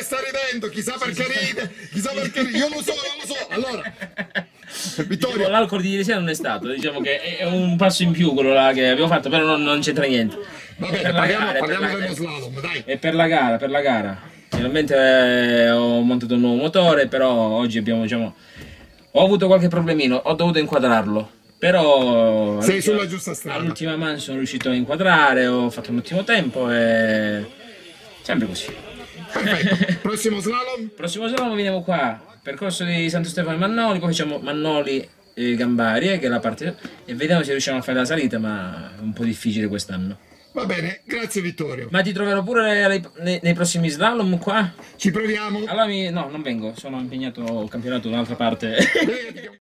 sta ridendo, chissà perché ride, chissà perché ride, io lo so. Allora, Vittorio. L'alcol di ieri sera non è stato, diciamo che è un passo in più quello là che abbiamo fatto, però non c'entra niente. Va bene, parliamo dello slalom, dai. È per la gara. Finalmente ho montato un nuovo motore, però oggi abbiamo, diciamo, ho avuto qualche problemino, ho dovuto inquadrarlo. Però sei sulla giusta strada. All'ultima man sono riuscito a inquadrare, ho fatto un ottimo tempo e sempre così. Perfetto. Prossimo slalom? Prossimo slalom veniamo qua, percorso di Santo Stefano e Mannoli, poi facciamo Mannoli e Gambari, che è la parte, e vediamo se riusciamo a fare la salita, ma è un po' difficile quest'anno. Va bene, grazie Vittorio. Ma ti troverò pure nei prossimi slalom qua? Ci proviamo? Allora no, non vengo, sono impegnato al campionato da un'altra parte.